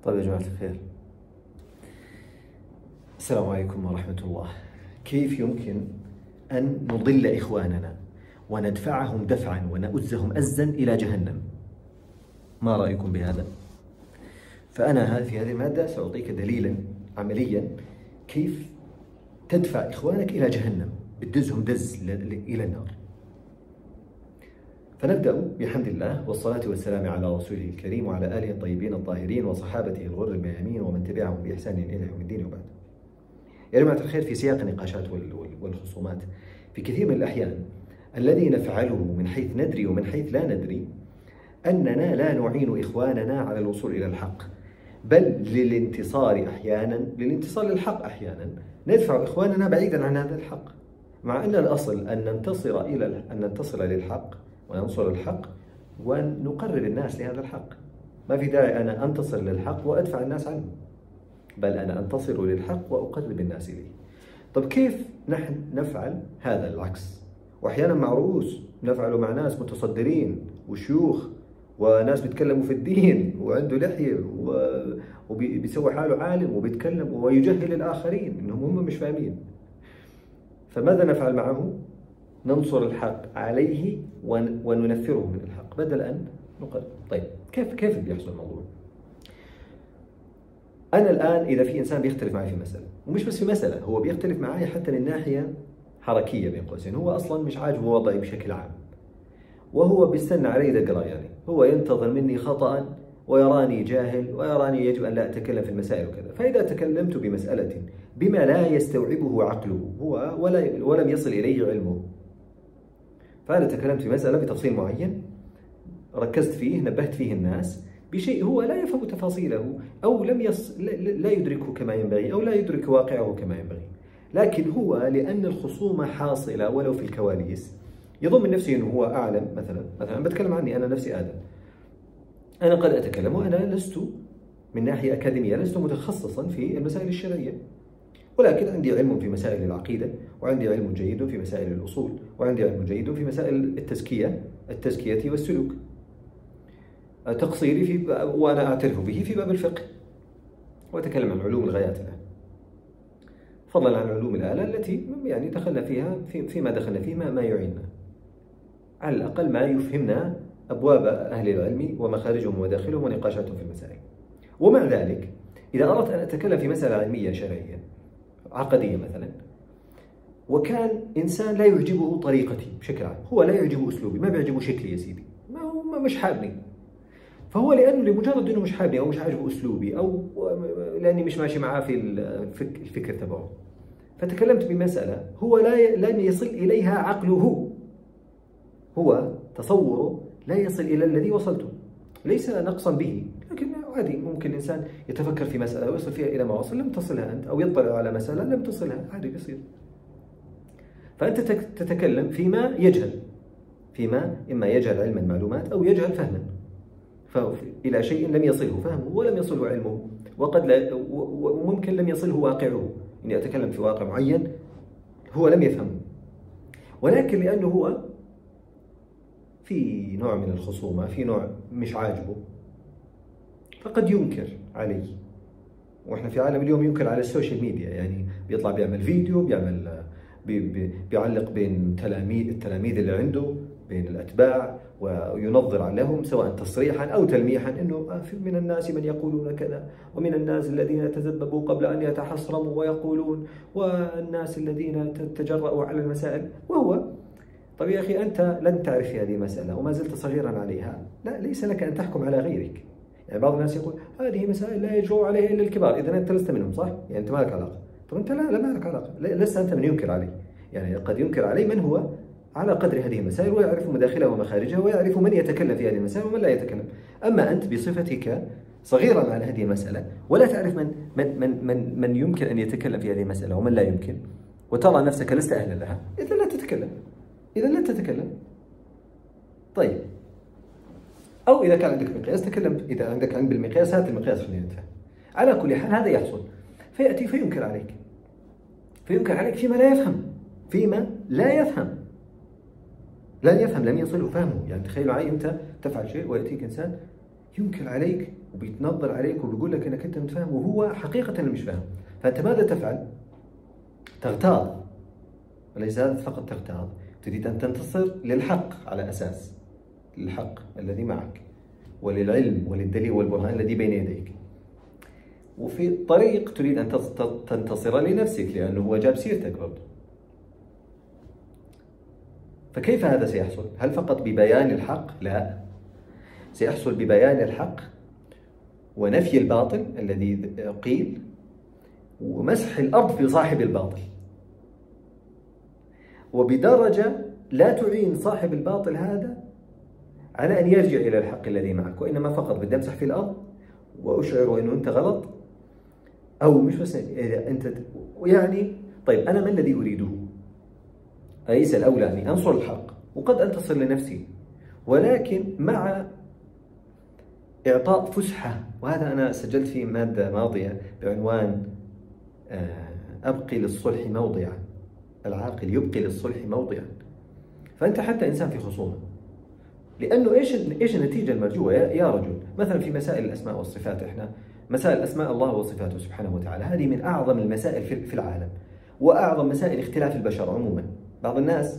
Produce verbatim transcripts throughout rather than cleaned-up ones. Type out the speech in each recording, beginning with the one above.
طيب يا جماعة الخير، السلام عليكم ورحمة الله. كيف يمكن أن نضل إخواننا وندفعهم دفعا ونؤزهم أزا إلى جهنم؟ ما رأيكم بهذا؟ فأنا في هذه المادة سأعطيك دليلا عمليا كيف تدفع إخوانك إلى جهنم، بتدزهم دز إلى النار. فنبدأ بحمد الله والصلاة والسلام على رسوله الكريم وعلى آله الطيبين الطاهرين وصحابته الغر الميامين ومن تبعهم بإحسان إلى يوم الدين. وبعد، يا جماعة الخير، في سياق النقاشات والخصومات في كثير من الأحيان الذي نفعله من حيث ندري ومن حيث لا ندري أننا لا نعين إخواننا على الوصول إلى الحق، بل للانتصار أحيانا للانتصار للحق أحيانا ندفع إخواننا بعيدا عن هذا الحق، مع أن الأصل أن ننتصر إلى أن ننتصر للحق وننصر الحق ونقرب الناس لهذا الحق. ما في داعي أنا أنتصر للحق وأدفع الناس عنه، بل أنا أنتصر للحق وأقرب الناس إليه. طب كيف نحن نفعل هذا العكس؟ وأحيانا مع رؤوس نفعله مع ناس متصدرين وشيوخ وناس بيتكلموا في الدين وعنده لحية وبيسوي حاله عالم وبيتكلم ويجهل الآخرين إنهم هم مش فاهمين. فماذا نفعل معه؟ ننصر الحق عليه وننفره من الحق بدل أن نقرب. طيب كيف كيف بيحصل الموضوع؟ أنا الآن إذا في إنسان بيختلف معي في مسألة، ومش بس في مسألة، هو بيختلف معي حتى من ناحية حركية بين قوسين، هو أصلا مش عاجبه وضعي بشكل عام، وهو بيستنى علي دقرة، يعني هو ينتظر مني خطأ ويراني جاهل ويراني يجب أن لا أتكلم في المسائل وكذا. فإذا تكلمت بمسألة بما لا يستوعبه عقله هو ولا ولم يصل إليه علمه، فأنا تكلمت في مسألة بتفصيل معين، ركزت فيه، نبهت فيه الناس بشيء هو لا يفهم تفاصيله أو لم يص... لا يدركه كما ينبغي أو لا يدرك واقعه كما ينبغي، لكن هو لأن الخصومة حاصلة ولو في الكواليس يظن من نفسه أنه هو أعلم. مثلا مثلا بتكلم عني أنا نفسي آدم، أنا قد أتكلم وأنا لست من ناحية أكاديمية لست متخصصا في المسائل الشرعية، ولكن عندي علم في مسائل العقيدة، وعندي علم جيد في مسائل الأصول، وعندي علم جيد في مسائل التزكية التزكية والسلوك. تقصيري في وأنا أعترف به في باب الفقه، وأتكلم عن علوم الغايات الآن، فضلا عن علوم الآلة التي يعني دخلنا فيها في فيما دخلنا فيه ما, ما يعيننا، على الأقل ما يفهمنا أبواب أهل العلم ومخارجهم ومداخلهم ونقاشاتهم في المسائل. ومع ذلك إذا أردت أن أتكلم في مسألة علمية شرعية عقدية مثلا، وكان إنسان لا يعجبه طريقتي بشكل عام، هو لا يعجبه أسلوبي، ما بيعجبه شكلي يا سيدي، ما هو مش حابني، فهو لأنه لمجرد أنه مش حابني أو مش عاجبه أسلوبي أو لأني مش ماشي معاه في الفكر تبعه، فتكلمت بمسألة هو لا لن يصل إليها عقله، هو تصوره لا يصل إلى الذي وصلته، ليس نقصا به، لكن عادي ممكن الإنسان يتفكر في مسألة ويصل فيها إلى ما وصل لم تصلها أنت، أو يطلع على مسألة لم تصلها، عادي بيصير. فأنت تتكلم فيما يجهل، فيما إما يجهل علم المعلومات أو يجهل فهما، فإلى شيء لم يصله فهمه ولم يصله علمه، وقد لا وممكن لم يصله واقعه، إني أتكلم في واقع معين هو لم يفهمه، ولكن لأنه هو في نوع من الخصومة، في نوع مش عاجبه، فقد ينكر علي. وإحنا في عالم اليوم ينكر على السوشيال ميديا، يعني بيطلع بيعمل فيديو، بيعمل بي بي بيعلق بين تلاميذ التلاميذ اللي عنده بين الأتباع وينظر لهم سواء تصريحا أو تلميحا إنه من الناس من يقولون كذا، ومن الناس الذين تذبذبوا قبل أن يتحصرموا ويقولون، والناس الذين تجرؤوا على المسائل. وهو طيب يا أخي أنت لن تعرف في هذه المسألة وما زلت صغيرا عليها، لا ليس لك أن تحكم على غيرك. يعني بعض الناس يقول هذه مسائل لا يجرؤ عليها إلا الكبار، إذا أنت لست منهم، صح؟ يعني أنت ما لك علاقة. طب أنت لا لا ما لك علاقة، لست أنت من ينكر علي، يعني قد ينكر علي من هو على قدر هذه المسائل ويعرف مداخلها ومخارجها ويعرف من يتكلم في هذه المسائل ومن لا يتكلم. أما أنت بصفتك صغيرا على هذه المسألة ولا تعرف من من من من, من يمكن أن يتكلم في هذه المسألة ومن لا يمكن، وترى نفسك لست أهلا لها، إذا لا تتكلم، إذا لا تتكلم. طيب، أو إذا كان عندك مقياس تكلم، إذا عندك علم بالمقياس هات المقياس خلينا نتفاهم. على كل حال هذا يحصل، فيأتي فينكر عليك، فينكر عليك فيما لا يفهم، فيما لا يفهم لن يفهم، لم يصله فهمه. يعني تخيل معي أنت تفعل شيء ويأتيك إنسان ينكر عليك وبيتنظر عليك وبيقول لك انك انت متفاهم وهو حقيقة مش فاهم. فانت ماذا تفعل؟ تغتاظ، وليس هذا فقط تغتاظ، تريد ان تنتصر للحق على اساس للحق الذي معك وللعلم وللدليل والبرهان الذي بين يديك. وفي الطريق تريد ان تنتصر لنفسك لانه هو جاب سيرتك برضه. فكيف هذا سيحصل؟ هل فقط ببيان الحق؟ لا، سيحصل ببيان الحق ونفي الباطل الذي قيل ومسح الأرض في صاحب الباطل، وبدرجة لا تعين صاحب الباطل هذا على أن يرجع إلى الحق الذي معك، وإنما فقط بدي أمسح في الأرض وأشعره أنه أنت غلط، أو مش بس إذا أنت يعني طيب أنا ما الذي أريده؟ أليس الأولى أني أنصر الحق وقد أنتصر لنفسي، ولكن مع إعطاء فسحة. وهذا أنا سجلت في مادة ماضية بعنوان أبقي للصلح موضعا، العاقل يبقي للصلح موضعا. فأنت حتى إنسان في خصومة، لأنه إيش إيش النتيجة المرجوة يا رجل؟ مثلا في مسائل الأسماء والصفات، إحنا مسائل أسماء الله وصفاته سبحانه وتعالى هذه من أعظم المسائل في العالم، وأعظم مسائل اختلاف البشر عموما. بعض الناس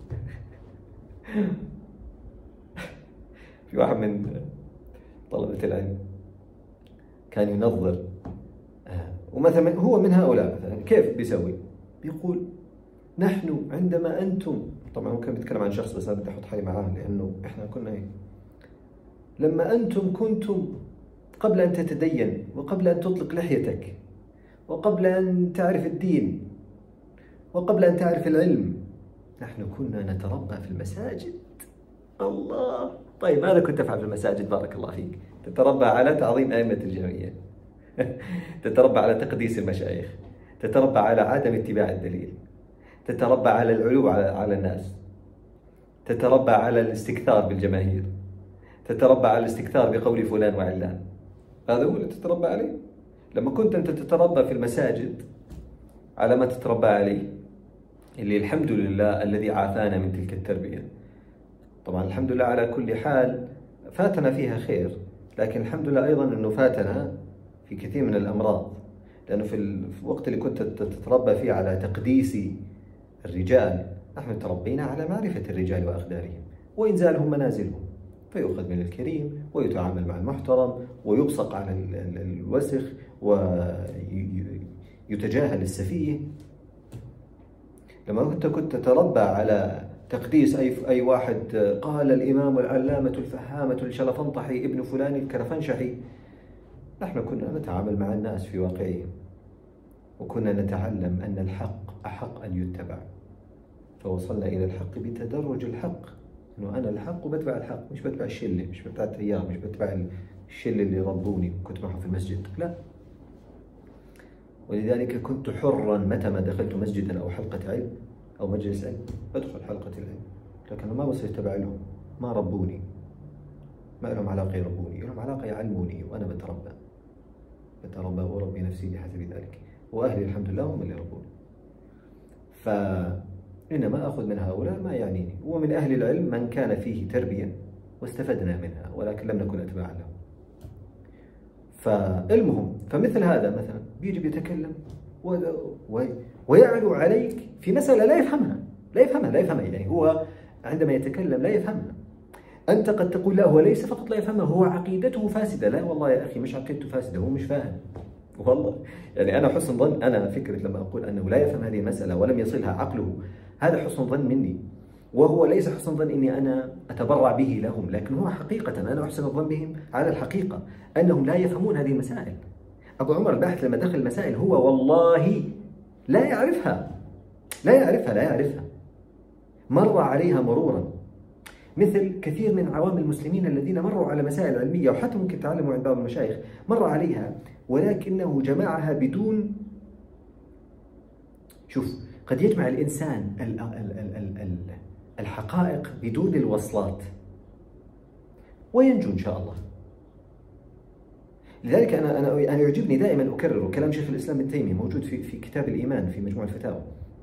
في واحد من طلبة العلم كان ينظر، ومثلا هو من هؤلاء مثلا كيف بيسوي؟ بيقول نحن عندما أنتم، طبعا ممكن بيتكلم عن شخص بس أنا بدي أحط حالي معاه لأنه إحنا كنا إيه، لما أنتم كنتم قبل أن تتدين وقبل أن تطلق لحيتك وقبل أن تعرف الدين وقبل أن تعرف العلم نحن كنا نتربى في المساجد. الله، طيب ماذا كنت تفعل في المساجد؟ بارك الله فيك. تتربى على تعظيم أئمة الجمعية، تتربى على تقديس المشايخ، تتربى على عدم اتباع الدليل، تتربى على العلو على على الناس، تتربى على الاستكثار بالجماهير، تتربى على الاستكثار بقول فلان وعلان. هذا هو اللي تتربى عليه. لما كنت أنت تتربى في المساجد على ما تتربى عليه، اللي الحمد لله الذي عافانا من تلك التربية. طبعا الحمد لله على كل حال فاتنا فيها خير، لكن الحمد لله أيضا أنه فاتنا في كثير من الأمراض، لأنه في الوقت اللي كنت تتربى فيه على تقديس الرجال نحن تربينا على معرفة الرجال وأقدارهم وإنزالهم منازلهم، فيؤخذ من الكريم ويتعامل مع المحترم ويبصق على الوسخ ويتجاهل السفيه. لما كنت كنت تتربى على تقديس أي أي واحد قال الإمام العلامة الفهامة الشلفنطحي ابن فلان الكرفنشحي، نحن كنا نتعامل مع الناس في واقعهم، وكنا نتعلم أن الحق أحق أن يتبع، فوصلنا إلى الحق بتدرج الحق، إنه أنا الحق وبتبع الحق، مش بتبع الشلة، مش بتبع التيار، مش بتبع الشلة اللي ربوني كنت معهم في المسجد، لا. ولذلك كنت حرا متى ما دخلت مسجدا أو حلقة علم أو مجلس علم أدخل حلقة العلم، لكن ما بصير تبع لهم، ما ربوني، ما لهم علاقة يربوني، لهم علاقة يعلموني، وأنا بتربى بتربى وأربي نفسي بحسب ذلك، وأهلي الحمد لله هم اللي ربوني. فإنما أخذ من هؤلاء ما يعنيني، ومن أهل العلم من كان فيه تربية واستفدنا منها، ولكن لم نكن أتباعا له. فالمهم، فمثل هذا مثلا بيجي بيتكلم و... و... ويعلو عليك في مسألة لا يفهمها لا يفهمها لا يفهمها يعني هو عندما يتكلم لا يفهمها. أنت قد تقول لا هو ليس فقط لا يفهمها، هو عقيدته فاسدة. لا والله يا أخي، مش عقيدته فاسدة، هو مش فاهم والله. يعني أنا حسن ظن، أنا فكرة لما أقول أنه لا يفهم هذه المسألة ولم يصلها عقله، هذا حسن ظن مني، وهو ليس حسن ظن إني أنا أتبرع به لهم، لكن هو حقيقة أنا أحسن الظن بهم على الحقيقة أنهم لا يفهمون هذه المسائل. أبو عمر الباحث لما دخل المسائل هو والله لا يعرفها لا يعرفها لا يعرفها مر عليها مرورا، مثل كثير من عوام المسلمين الذين مروا على مسائل علمية وحتى ممكن تعلموا عند بعض المشايخ، مر عليها ولكنه جمعها بدون، شوف، قد يجمع الإنسان الحقائق بدون الوصلات وينجو إن شاء الله. لذلك أنا أنا أنا يعجبني دائما أكرر كلام شيخ الإسلام ابن تيمية موجود في في كتاب الإيمان في مجموع الفتاوى،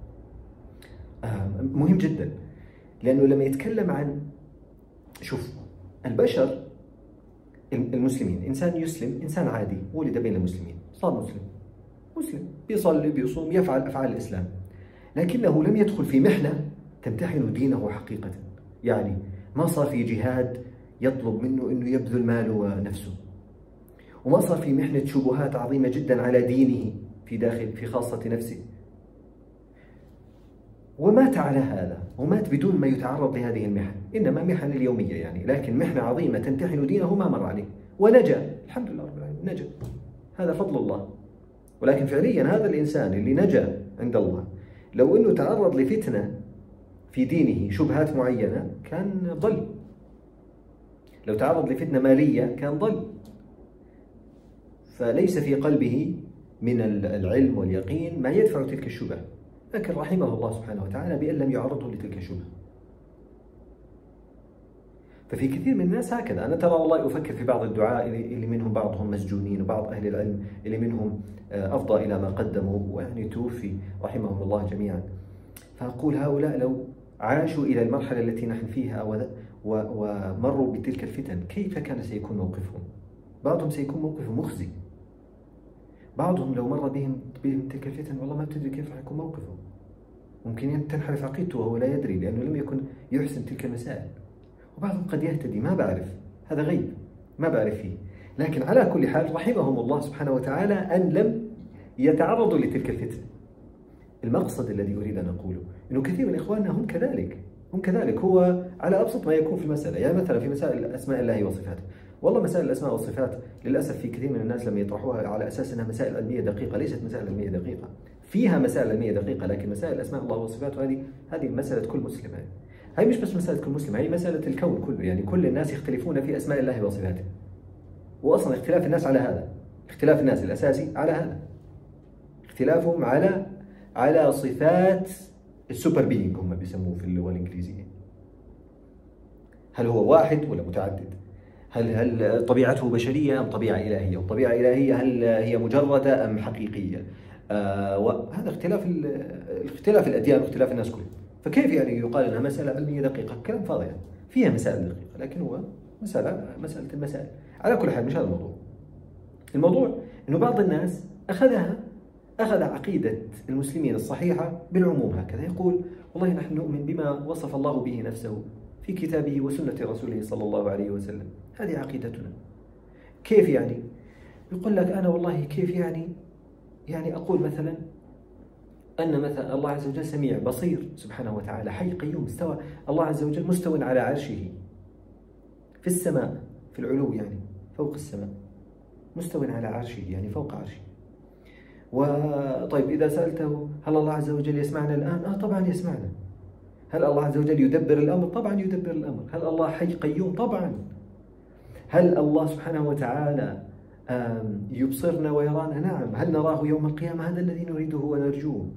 مهم جدا، لأنه لما يتكلم عن، شوف، البشر المسلمين، إنسان يسلم، إنسان عادي ولد بين المسلمين، صار مسلم، مسلم بيصلي بيصوم يفعل أفعال الإسلام، لكنه لم يدخل في محنة تمتحن دينه حقيقة. يعني ما صار في جهاد يطلب منه أنه يبذل ماله ونفسه، وما صار في محنة شبهات عظيمة جدا على دينه في داخل في خاصة نفسه، ومات على هذا، ومات بدون ما يتعرض لهذه المحن، إنما محن اليومية يعني، لكن محنة عظيمة تمتحن دينه ما مر عليه ونجا، الحمد لله رب العالمين نجا، هذا فضل الله. ولكن فعليا هذا الإنسان اللي نجا عند الله لو أنه تعرض لفتنة في دينه شبهات معينة كان ضل، لو تعرض لفتنة مالية كان ضل، فليس في قلبه من العلم واليقين ما يدفع تلك الشبهة، لكن رحمه الله سبحانه وتعالى بأن لم يعرضه لتلك الشبهة. ففي كثير من الناس هكذا، أنا ترى والله أفكر في بعض الدعاء اللي منهم بعضهم مسجونين، وبعض أهل العلم اللي منهم أفضى إلى ما قدموا ويعني توفي رحمهم الله جميعا، فأقول هؤلاء لو عاشوا إلى المرحلة التي نحن فيها ومروا بتلك الفتن كيف كان سيكون موقفهم؟ بعضهم سيكون موقفه مخزي، بعضهم لو مر بهم بهم تلك الفتن والله ما تدري كيف راح يكون موقفه، ممكن تنحرف عقيدته وهو لا يدري لأنه لم يكن يحسن تلك المسائل، وبعضهم قد يهتدي ما بعرف، هذا غيب ما بعرف فيه، لكن على كل حال رحمهم الله سبحانه وتعالى أن لم يتعرضوا لتلك الفتنة. المقصد الذي أريد أن أقوله إنه كثير من إخواننا هم كذلك، هم كذلك، هو على أبسط ما يكون في المسألة، يعني مثلا في مسائل أسماء الله وصفاته، والله مسائل الأسماء والصفات للأسف في كثير من الناس لم يطرحوها على أساس أنها مسائل علمية دقيقة، ليست مسائل علمية دقيقة، فيها مسائل علمية دقيقة، لكن مسائل أسماء الله وصفاته هذه هذه مسألة كل مسلم، هذه هي مش بس مسألة كل مسلم، هي مسألة الكون كله، يعني كل الناس يختلفون في أسماء الله وصفاته، وأصلا اختلاف الناس على هذا، اختلاف الناس الأساسي على هذا، اختلافهم على على صفات السوبر بينج هم بيسموه في اللغة الإنجليزية، هل هو واحد ولا متعدد؟ هل هل طبيعته بشرية أم طبيعة إلهية؟ والطبيعة الإلهية هل هي مجردة أم حقيقية؟ آه وهذا اختلاف اختلاف الأديان واختلاف الناس كلهم، فكيف يعني يقال أنها مسألة علمية دقيقة؟ كلام فاضي يعني. فيها مسائل دقيقة لكن هو مسألة مسألة المسائل. على كل حال مش هذا الموضوع. الموضوع إنه بعض الناس أخذها أخذ عقيدة المسلمين الصحيحة بالعموم هكذا، يقول والله نحن نؤمن بما وصف الله به نفسه في كتابه وسنة رسوله صلى الله عليه وسلم، هذه عقيدتنا. كيف يعني؟ يقول لك أنا والله كيف يعني؟ يعني أقول مثلا أن مثلا الله عز وجل سميع بصير سبحانه وتعالى، حي قيوم، استوى الله عز وجل مستوى على عرشه في السماء، في العلو يعني فوق السماء، مستوى على عرشه يعني فوق عرشه. وطيب إذا سألته هل الله عز وجل يسمعنا الآن؟ آه طبعا يسمعنا. هل الله عز وجل يدبر الأمر؟ طبعا يدبر الأمر. هل الله حي قيوم؟ طبعا. هل الله سبحانه وتعالى يبصرنا ويرانا؟ نعم. هل نراه يوم القيامة؟ هذا الذي نريده ونرجوه.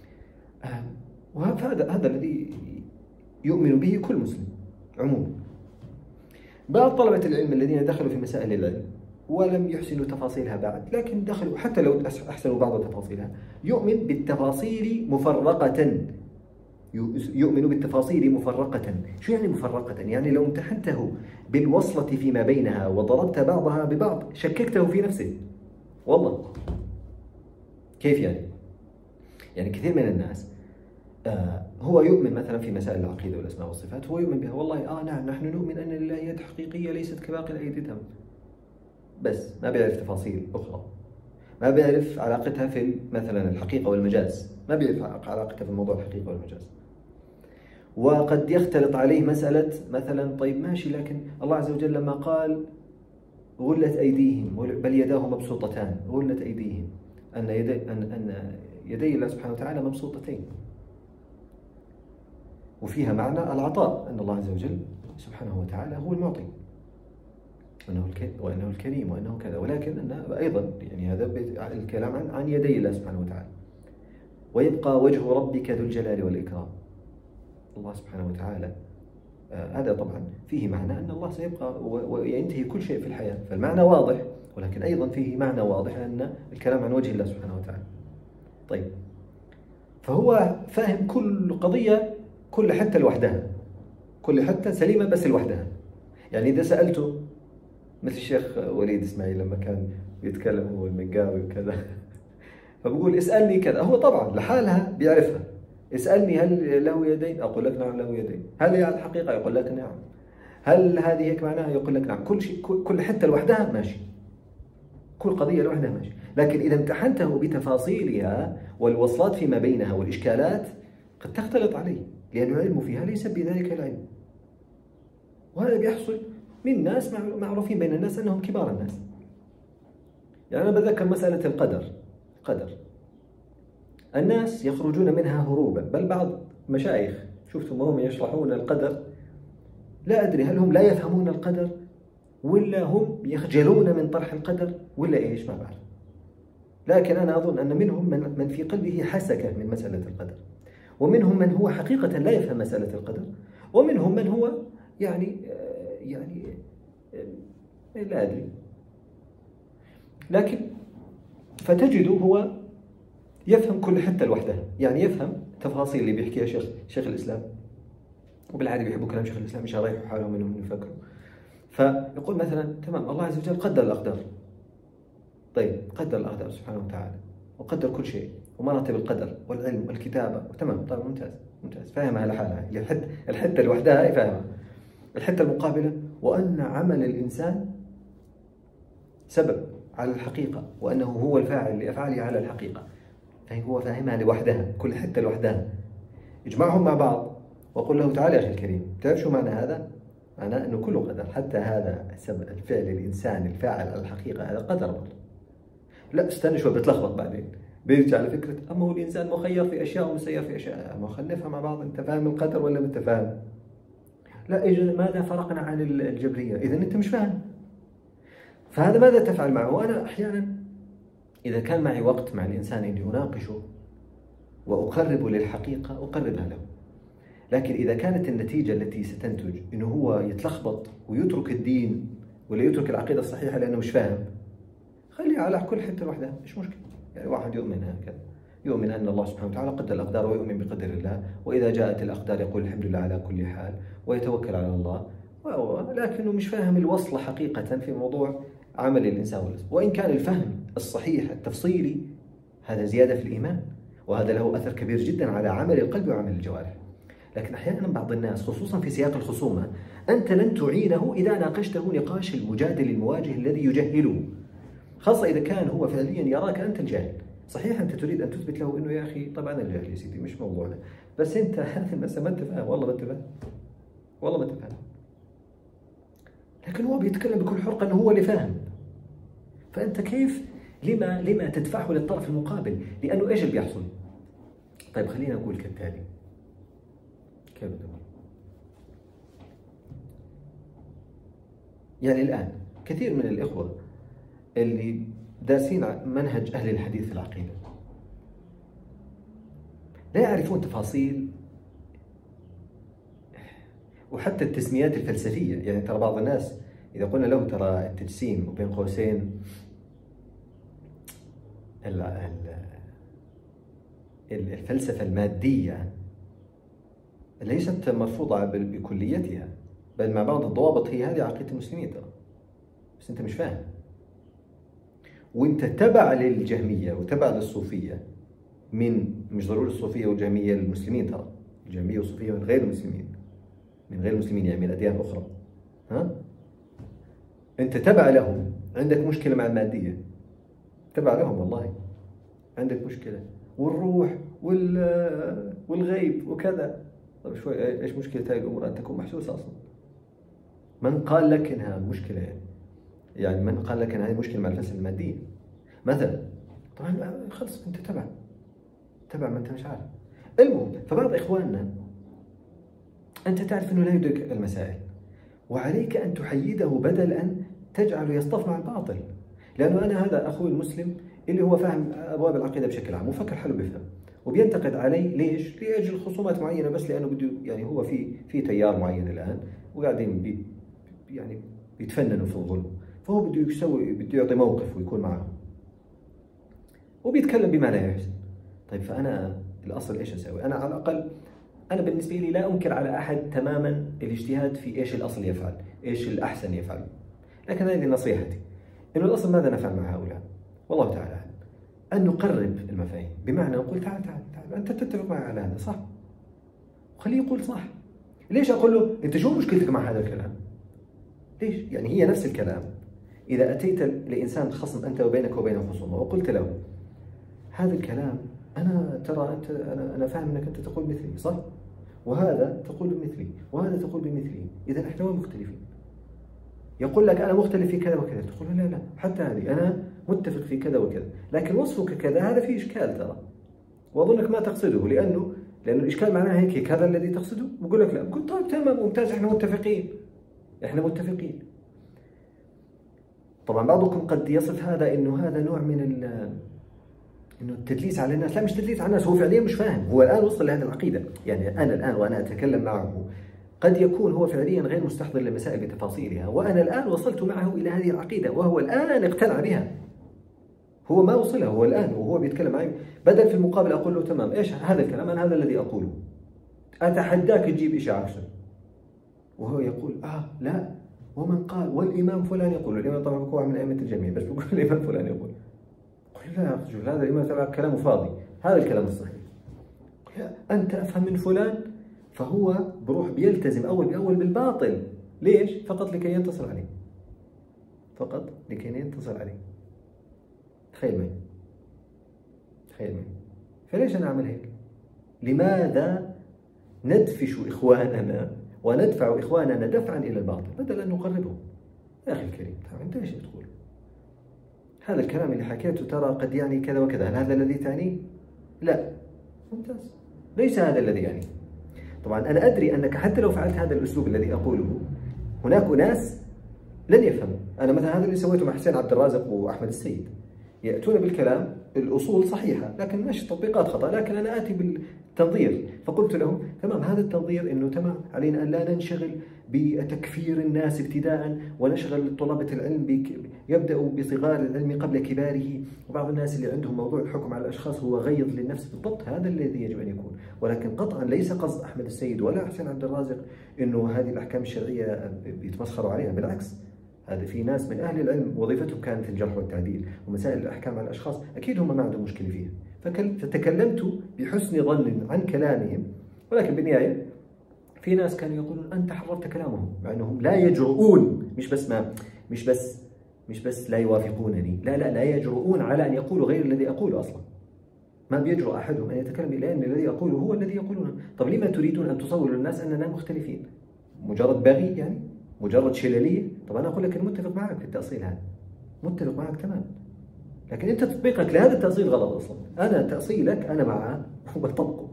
وهذا هذا الذي يؤمن به كل مسلم عموما. بعض طلبة العلم الذين دخلوا في مسائل العلم ولم يحسنوا تفاصيلها بعد، لكن دخلوا حتى لو أحسنوا بعض تفاصيلها، يؤمن بالتفاصيل مفرقة، يؤمن بالتفاصيل مفرقة. شو يعني مفرقة؟ يعني لو امتحنته بالوصلة فيما بينها وضربت بعضها ببعض شككته في نفسه. والله كيف يعني؟ يعني كثير من الناس آه هو يؤمن مثلا في مسائل العقيدة والأسماء والصفات، هو يؤمن بها، والله آه نعم نحن نؤمن أن لله يد حقيقية ليست كباقي الأيدي تمام، بس ما بيعرف تفاصيل أخرى، ما بيعرف علاقتها في مثلا الحقيقة والمجاز، ما بيعرف علاقتها في موضوع الحقيقة والمجاز. وقد يختلط عليه مسألة مثلا طيب ماشي، لكن الله عز وجل لما قال غلت أيديهم بل يداه مبسوطتان، غلت أيديهم أن يدي أن أن يدي الله سبحانه وتعالى مبسوطتين، وفيها معنى العطاء، أن الله عز وجل سبحانه وتعالى هو المعطي، وأنه وأنه الكريم وأنه كذا، ولكن أن أيضا يعني هذا الكلام عن عن يدي الله سبحانه وتعالى. ويبقى وجه ربك ذو الجلال والإكرام، الله سبحانه وتعالى آه هذا طبعا فيه معنى أن الله سيبقى وينتهي كل شيء في الحياة، فالمعنى واضح، ولكن أيضا فيه معنى واضح أن الكلام عن وجه الله سبحانه وتعالى. طيب فهو فاهم كل قضية، كل حتى لوحدها، كل حتى سليمة بس لوحدها. يعني إذا سألته مثل الشيخ وليد اسماعيل لما كان يتكلم هو المنقاوي وكذا فبقول اسألني كذا، هو طبعا لحالها بيعرفها. اسألني هل له يدين؟ أقول لك نعم له يدين. هل هي على الحقيقة؟ يقول لك نعم. هل هذه هيك معناها؟ يقول لك نعم. كل شيء، كل حتة لوحدها ماشي، كل قضية لوحدها ماشي. لكن إذا امتحنته بتفاصيلها والوصلات فيما بينها والإشكالات قد تختلط عليه، لأن العلم فيها ليس بذلك العلم. وهذا بيحصل من ناس معروفين بين الناس أنهم كبار الناس. يعني أنا بذكر مسألة القدر. قدر الناس يخرجون منها هروبا، بل بعض مشايخ شفتهم وهم يشرحون القدر لا أدري هل هم لا يفهمون القدر ولا هم يخجلون من طرح القدر ولا إيش، ما بعرف. لكن أنا أظن أن منهم من, من في قلبه حسكة من مسألة القدر، ومنهم من هو حقيقة لا يفهم مسألة القدر، ومنهم من هو يعني يعني لا أدري. لكن فتجده هو يفهم كل حتة لوحدها، يعني يفهم تفاصيل اللي بيحكيها شيخ شيخ الإسلام، وبالعادة بيحبوا كلام شيخ الإسلام مش رايحوا حالهم انهم يفكروا. فيقول مثلا تمام الله عز وجل قدر الأقدار. طيب قدر الأقدار سبحانه وتعالى وقدر كل شيء ومراتب القدر والعلم والكتابة، تمام طيب ممتاز ممتاز فاهمها لحالها، الحتة الحتة لوحدها فاهمها. الحتة المقابلة وأن عمل الإنسان سبب على الحقيقة وأنه هو الفاعل لأفعاله على الحقيقة، فهي هو فاهمها لوحدها، كل حتة لوحدها. اجمعهم مع بعض وقل له تعالى يا أخي الكريم، تعرف شو معنى هذا؟ معناه أنه كله قدر، حتى هذا الفعل الإنسان الفاعل على الحقيقة هذا قدر برضه. لا استنى شوي بتلخبط بعدين، بيرجع لفكرة أما هو الإنسان مخير في أشياء ومسير في أشياء، ما خلينا نفهم مع بعض. أنت فاهم القدر ولا أنت فاهم؟ لا إجا ماذا فرقنا عن الجبرية؟ إذا أنت مش فاهم. فهذا ماذا تفعل معه؟ وأنا أحيانا إذا كان معي وقت مع الإنسان إني أناقشه وأقرب للحقيقة أقربها له، لكن إذا كانت النتيجة التي ستنتج إنه هو يتلخبط ويترك الدين ولا يترك العقيدة الصحيحة لأنه مش فاهم، خليه على كل حتة لوحدها مش مشكلة. يعني واحد يؤمن هكذا، يؤمن أن الله سبحانه وتعالى قدر الأقدار ويؤمن بقدر الله، وإذا جاءت الأقدار يقول الحمد لله على كل حال ويتوكل على الله، لكنه مش فاهم الوصلة حقيقة في موضوع عمل الإنسان والإنسان. وإن كان الفهم الصحيح التفصيلي هذا زيادة في الإيمان، وهذا له أثر كبير جدا على عمل القلب وعمل الجوارح. لكن أحيانا بعض الناس خصوصا في سياق الخصومة أنت لن تعينه إذا ناقشته نقاش المجادل المواجه الذي يجهله، خاصة إذا كان هو فعليا يراك أنت الجاهل. صحيح أنت تريد أن تثبت له أنه يا أخي طبعا أنا الجاهل يا سيدي مش موضوعنا، بس أنت هذه المسألة ما أنت فاهم، والله ما أنت فاهم، والله ما أنت فاهم. لكن هو بيتكلم بكل حرقة أنه هو اللي فاهم. فأنت كيف لما لما تدفعه للطرف المقابل؟ لأنه إيش اللي بيحصل؟ طيب خلينا نقول كالتالي. كيف نقول؟ يعني الآن كثير من الإخوة اللي دارسين منهج أهل الحديث في العقيدة لا يعرفون تفاصيل وحتى التسميات الفلسفية. يعني ترى بعض الناس إذا قلنا له ترى التجسيم وبين قوسين الفلسفة المادية ليست مرفوضة بكليتها، بل مع بعض الضوابط هي هذه عقيدة المسلمين ترى، بس أنت مش فاهم. وأنت تبع للجهمية وتبع للصوفية، من مش ضروري الصوفية والجهمية المسلمين ترى، الجهمية والصوفية من غير المسلمين، من غير المسلمين يعني من أديان أخرى. ها؟ أنت تبع لهم، عندك مشكلة مع المادية، تبع لهم والله عندك مشكلة، والروح وال والغيب وكذا. طيب شوي ايش مشكلة هاي الأمور أن تكون محسوسة أصلا؟ من قال لك إنها مشكلة؟ يعني يعني من قال لك إن هذه مشكلة مع الفلسفة المادية مثلا؟ طبعا خلص أنت تبع تبع ما أنت مش عارف. المهم فبعض إخواننا أنت تعرف أنه لا يدرك المسائل، وعليك أن تحيده بدل أن تجعله يصطف مع الباطل. لأنه أنا هذا أخوي المسلم اللي هو فاهم أبواب العقيدة بشكل عام وفكر حلو بيفهم، وبينتقد علي ليش؟ لأجل خصومات معينة، بس لأنه بده يعني هو في في تيار معين الآن وقاعدين بي يعني بيتفننوا في الظلم، فهو بده يسوي بده يعطي موقف ويكون معهم وبيتكلم بما لا يحسن. طيب فأنا الأصل إيش أسوي؟ أنا على الأقل أنا بالنسبة لي لا أنكر على أحد تماما الاجتهاد في إيش الأصل يفعل، إيش الأحسن يفعل، لكن هذه نصيحتي، انه الاصل ماذا نفعل مع هؤلاء؟ والله تعالى اعلم. ان نقرب المفاهيم، بمعنى نقول تعال تعال تعال انت تتفق معي على هذا صح؟ وخليه يقول صح. ليش اقول له انت شو مشكلتك مع هذا الكلام؟ ليش؟ يعني هي نفس الكلام. اذا اتيت لانسان خصم انت وبينك وبينه خصومه وقلت له هذا الكلام انا ترى انت انا انا فاهم انك انت تقول مثلي صح؟ وهذا تقول بمثلي، وهذا تقول بمثلي، اذا احنا وين مختلفين؟ يقول لك انا مختلف في كذا وكذا، تقول لا لا حتى هذه انا متفق في كذا وكذا، لكن وصفك كذا هذا فيه اشكال ترى. واظنك ما تقصده، لانه لانه الاشكال معناه هيك هيك، هذا الذي تقصده؟ بقول لك لا، بقول طيب تمام ممتاز، احنا متفقين. احنا متفقين. طبعا بعضكم قد يصف هذا انه هذا نوع من ال انه التدليس على الناس، لا مش تدليس على الناس، هو فعليا مش فاهم، هو الان وصل لهذه العقيده، يعني انا الان وانا اتكلم معه قد يكون هو فعليا غير مستحضر للمسائل بتفاصيلها، وانا الان وصلت معه الى هذه العقيده وهو الان اقتنع بها. هو ما وصلها، هو الان وهو بيتكلم معي، بدل في المقابل اقول له تمام ايش هذا الكلام، انا هذا الذي اقوله، اتحداك تجيب شيء عكسه. وهو يقول اه لا، ومن قال والامام فلان يقول، الامام طبعا هو من ائمه الجميع، بس بقول الامام فلان يقول، قل لا يا رجل هذا الامام تبعك كلامه فاضي، هذا الكلام الصحيح. انت افهم من فلان، فهو بروح بيلتزم اول باول بالباطل، ليش؟ فقط لكي ينتصر عليه. فقط لكي ينتصر عليه. تخيل معي. تخيل معي. فليش انا اعمل هيك؟ لماذا ندفش اخواننا وندفع اخواننا دفعا الى الباطل بدل ان نقربهم؟ يا اخي الكريم تعال انت ايش بتقول؟ هذا الكلام اللي حكيته ترى قد يعني كذا وكذا، هل هذا الذي تعنيه؟ لا. ممتاز. ليس هذا الذي يعني. طبعا أنا أدري أنك حتى لو فعلت هذا الأسلوب الذي أقوله هناك أناس لن يفهموا. أنا مثلا هذا اللي سويته مع حسين عبد الرازق وأحمد السيد، يأتون بالكلام الأصول صحيحة لكن ماشي تطبيقات خطأ، لكن أنا آتي بالتنظير. فقلت لهم تمام هذا التنظير أنه تمام علينا أن لا ننشغل بتكفير الناس ابتداء، ونشغل طلبة العلم يبدأوا بصغار العلم قبل كباره، وبعض الناس اللي عندهم موضوع الحكم على الأشخاص هو غيظ للنفس. بالضبط هذا الذي يجب أن يكون، ولكن قطعا ليس قصد أحمد السيد ولا حسين عبد الرازق أنه هذه الأحكام الشرعية بيتمسخروا عليها، بالعكس هذا في ناس من أهل العلم وظيفتهم كانت الجرح والتعديل، ومسائل الأحكام على الأشخاص أكيد هم ما عندهم مشكلة فيها، فتكلمت بحسن ظن عن كلامهم، ولكن بالنهاية في ناس كانوا يقولون أنت حررت كلامهم، مع أنهم لا يجرؤون، مش بس ما مش بس مش بس لا يوافقونني، لا لا لا يجرؤون على أن يقولوا غير الذي أقوله أصلا. ما بيجرؤ أحدهم أن يتكلم إلا أن الذي أقوله هو الذي يقولونه. طب لما تريدون أن تصوروا للناس أننا مختلفين؟ مجرد بغي يعني؟ مجرد شللية؟ طب أنا أقول لك أنا متفق معك في التأصيل هذا، متفق معك تمام، لكن أنت تطبيقك لهذا التأصيل غلط أصلا. أنا تأصيلك أنا معه وبطبقه،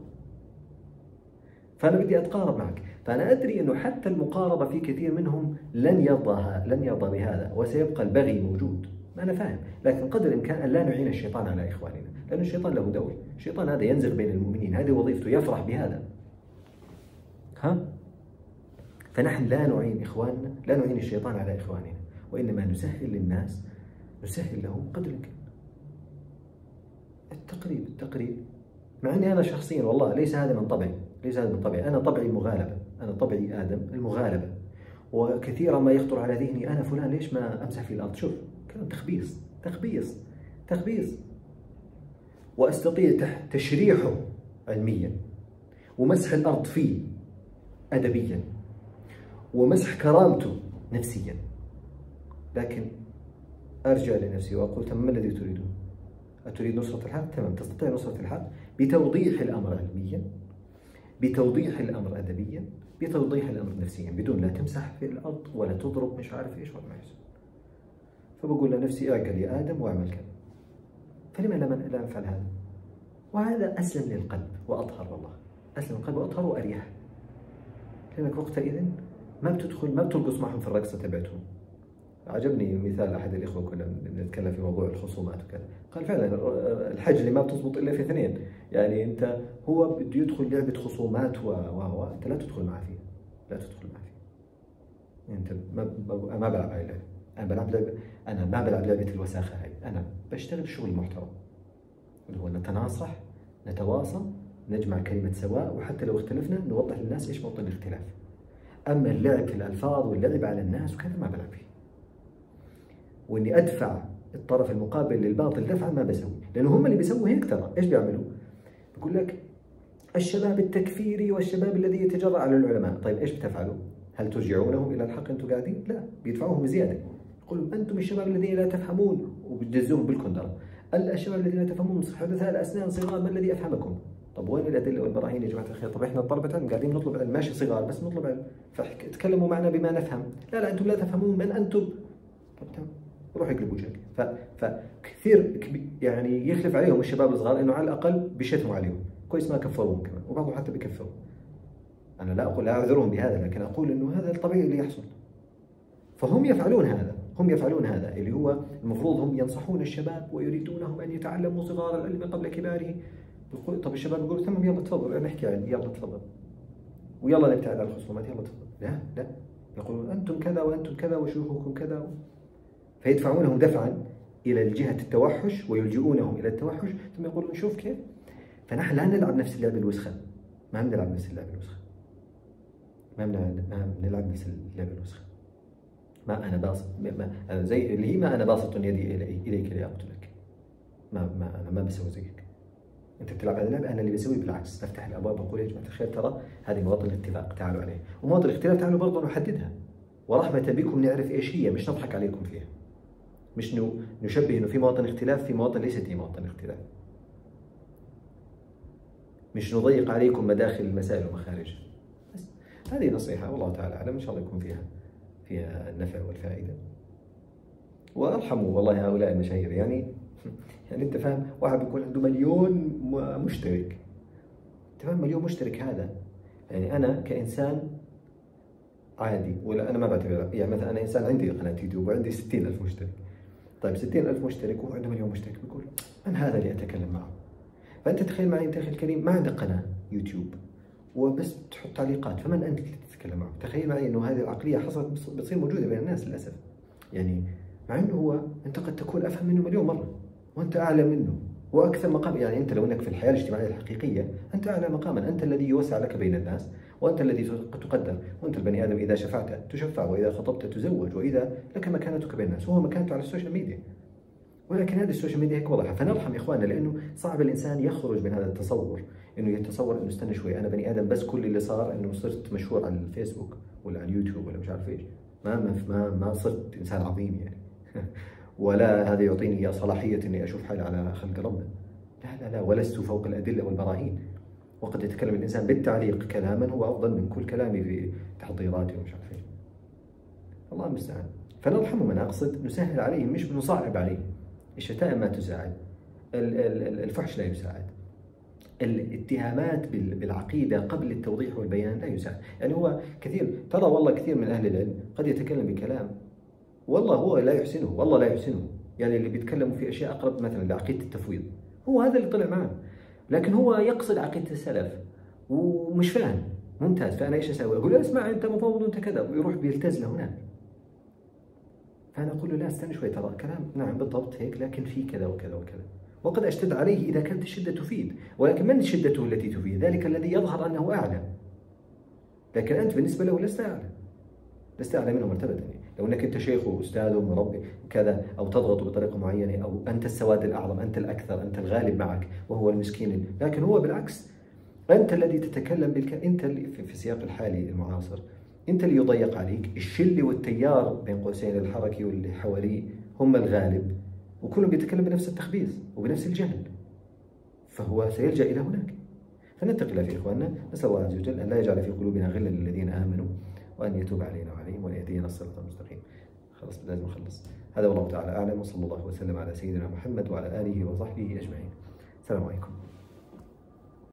فأنا بدي أتقارب معك. فأنا أدري أنه حتى المقاربة في كثير منهم لن يرضى لن يرضى بهذا، وسيبقى البغي موجود، أنا فاهم، لكن قدر الإمكان أن لا نعين الشيطان على إخواننا، لأن الشيطان له دور، الشيطان هذا ينزغ بين المؤمنين، هذه وظيفته، يفرح بهذا. ها؟ فنحن لا نعين إخواننا، لا نعين الشيطان على إخواننا، وإنما نسهل للناس، نسهل لهم قدر الإمكان. التقريب التقريب، مع أني أنا شخصيا والله ليس هذا من طبعي، ليس هذا من طبعي، أنا طبعي المغالبة، أنا طبعي آدم المغالبة، وكثيرا ما يخطر على ذهني أنا فلان ليش ما أمسح في الأرض، شوف كلام تخبيص تخبيص تخبيص، وأستطيع تشريحه علميا، ومسح الأرض فيه أدبيا، ومسح كرامته نفسيا، لكن أرجع لنفسي وأقول تمام ما الذي تريدون؟ أتريد نصرة الحق؟ تمام، تستطيع نصرة الحق بتوضيح الأمر علميا، بتوضيح الأمر أدبيا، بتوضيح الأمر نفسيا، بدون لا تمسح في الأرض ولا تضرب مش عارف إيش ولا ما يحصل. فبقول لنفسي اعقل يا آدم واعمل كذا. فلما لا نفعل هذا؟ وهذا أسلم للقلب وأطهر، والله أسلم للقلب وأطهر وأريح، لأنك وقتئذ ما بتدخل ما بترقص معهم في الرقصة تبعتهم. عجبني مثال أحد الإخوة كنا نتكلم في موضوع الخصومات وكذا، قال فعلا الحج اللي ما بتزبط إلا في اثنين، يعني أنت هو بده يدخل لعبة خصومات و و أنت لا تدخل معه فيها، لا تدخل معه فيها. أنت ما ما بلعب هاي اللعبة، أنا بلعب لعبة، أنا ما بلعب لعبة الوساخة هاي، أنا بشتغل شغل محترم اللي هو نتناصح، نتواصل، نجمع كلمة سواء، وحتى لو اختلفنا نوضح للناس إيش موطن الاختلاف. أما اللعب في الألفاظ واللعب على الناس وكذا ما بلعب فيه. واني ادفع الطرف المقابل للباطل دفعا ما بسوي، لانه هم اللي بيسووا هيك. ترى ايش بيعملوا؟ بقول لك الشباب التكفيري والشباب الذي يتجرأ على العلماء. طيب ايش بتفعلوا؟ هل ترجعونهم الى الحق انتم قاعدين؟ لا، بيدفعوهم زياده. يقولوا انتم الشباب الذين لا تفهمون، وبتجزوهم بالكندره. الشباب الذين لا تفهمون حدثاء الاسنان صغار، ما الذي افهمكم؟ طب وين الادله والبراهين يا جماعه الخير؟ طب احنا طلبه علم قاعدين نطلب علم، ماشي صغار بس نطلب علم، فتكلموا معنا بما نفهم. لا لا انتم لا تفهمون، من انتم؟ طب تمام، روح يقلبوا وجهك. ف... فكثير يعني يخلف عليهم الشباب الصغار انه على الاقل بيشتموا عليهم، كويس ما كفروهم كمان، وبعضهم حتى بيكفروا. انا لا اقول لا اعذرهم بهذا، لكن اقول انه هذا الطبيعي اللي يحصل. فهم يفعلون هذا، هم يفعلون هذا اللي هو المفروض هم ينصحون الشباب ويريدونهم ان يتعلموا صغار العلم قبل كباره. بيقول طب الشباب يقولوا تمام يلا تفضل نحكي علم، يلا تفضل ويلا نبتعد عن الخصومات، يلا تفضل. لا لا، يقولون انتم كذا وانتم كذا وشيوخكم كذا، فيدفعونهم دفعا الى الجهه التوحش ويلجؤونهم الى التوحش، ثم يقولون شوف كيف. فنحن لا نلعب نفس اللعبه الوسخه، ما بنلعب نفس اللعبه الوسخه، ما ما بنلعب نفس اللعبه الوسخه. ما انا باسط ما أنا زي اللي هي ما انا باسط يدي اليك لاقتلك. ما ما انا ما بسوي زيك. انت بتلعب هذه اللعبه، انا اللي بسوي بالعكس، بفتح الابواب بقول يا جماعه الخير ترى هذه مواطن الاتفاق تعالوا عليه، ومواطن الاختلاف تعالوا برضه نحددها، ورحمه بكم نعرف ايش هي، مش نضحك عليكم فيها، مش نشبه انه في مواطن اختلاف في مواطن ليست هي مواطن اختلاف، مش نضيق عليكم مداخل المسائل ومخارجها. بس هذه نصيحه والله تعالى اعلم، ان شاء الله يكون فيها فيها النفع والفائده. وارحموا والله هؤلاء المشاهير، يعني يعني انت فاهم، واحد بيكون عنده مليون مشترك، تمام، مليون مشترك هذا يعني انا كانسان عادي، ولا انا ما بعتبر يعني مثلا انا انسان عندي قناه يوتيوب وعندي ستين ألف مشترك. طيب ستين ألف مشترك وهو عنده مليون مشترك، بيقول من هذا اللي اتكلم معه؟ فانت تخيل معي انت اخي الكريم ما عندك قناه يوتيوب وبس تحط تعليقات، فمن انت اللي تتكلم معه؟ تخيل معي انه هذه العقليه حصلت بتصير موجوده بين الناس للاسف. يعني مع انه هو انت قد تكون افهم منه مليون مره، وانت اعلى منه واكثر مقام. يعني انت لو انك في الحياه الاجتماعيه الحقيقيه انت اعلى مقاما، انت الذي يوسع لك بين الناس، وانت الذي تقدر، وانت البني ادم اذا شفعت تشفع، واذا خطبت تزوج، واذا لك مكانتك بين الناس، وهو مكانته على السوشيال ميديا. ولكن هذه السوشيال ميديا هيك وضعها، فنرحم اخواننا، لانه صعب الانسان يخرج من هذا التصور، انه يتصور انه استنى شوي انا بني ادم، بس كل اللي صار انه صرت مشهور على الفيسبوك ولا على اليوتيوب ولا مش عارف ايش، ما ما ما, ما صرت انسان عظيم يعني ولا هذا يعطيني صلاحيه اني اشوف حالي على خلق ربنا. لا لا لا، ولست فوق الادله والبراهين. وقد يتكلم الانسان بالتعليق كلاما هو افضل من كل كلامي في تحضيراتي ومش عارف ايش. الله المستعان. فنرحم من اقصد، نسهل عليهم مش نصعب عليهم. الشتائم ما تساعد، الفحش لا يساعد، الاتهامات بالعقيدة قبل التوضيح والبيان لا يساعد. يعني هو كثير ترى والله كثير من أهل العلم قد يتكلم بكلام والله هو لا يحسنه، والله لا يحسنه، يعني اللي بيتكلموا في أشياء أقرب مثلا لعقيدة التفويض، هو هذا اللي طلع معه، لكن هو يقصد عقيدة السلف ومش فاهم. ممتاز، فأنا إيش أسوي؟ أقول له اسمع أنت مفوض وأنت كذا، ويروح بيلتز لهناك. فأنا أقول له لا استنى شوي، ترى كلام نعم بالضبط هيك، لكن في كذا وكذا وكذا، وقد أشتد عليه إذا كانت الشدة تفيد، ولكن من شدته التي تفيد؟ ذلك الذي يظهر أنه أعلى، لكن أنت بالنسبة له لست أعلى، لست أعلى منه مرتبة. يعني لو أنك أنت شيخ وأستاذ ومربي كذا، أو تضغط بطريقة معينة، أو أنت السواد الأعظم، أنت الأكثر، أنت الغالب معك وهو المسكين، لكن هو بالعكس أنت الذي تتكلم بالك، أنت اللي في سياق الحالي المعاصر أنت اللي يضيق عليك، الشلة والتيار بين قوسين الحركي واللي حواليه هم الغالب، وكلهم بيتكلم بنفس التخبيص وبنفس الجهل، فهو سيلجأ إلى هناك. فنتقي الله في إخواننا، نسأل الله عز وجل أن لا يجعل في قلوبنا غلا للذين آمنوا، وأن يتوب علينا وعليهم وأن يهدينا الصراط المستقيم. خلاص لازم نخلص. هذا والله تعالى أعلم، وصلى الله وسلم على سيدنا محمد وعلى آله وصحبه أجمعين. السلام عليكم.